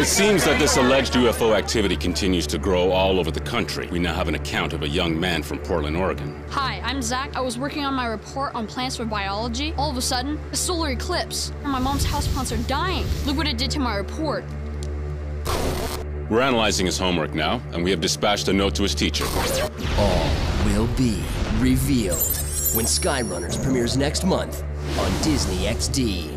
It seems that this alleged UFO activity continues to grow all over the country. We now have an account of a young man from Portland, Oregon. Hi, I'm Zach. I was working on my report on plants for biology. All of a sudden, a solar eclipse. My mom's houseplants are dying. Look what it did to my report. We're analyzing his homework now, and we have dispatched a note to his teacher. All will be revealed when Skyrunners premieres next month on Disney XD.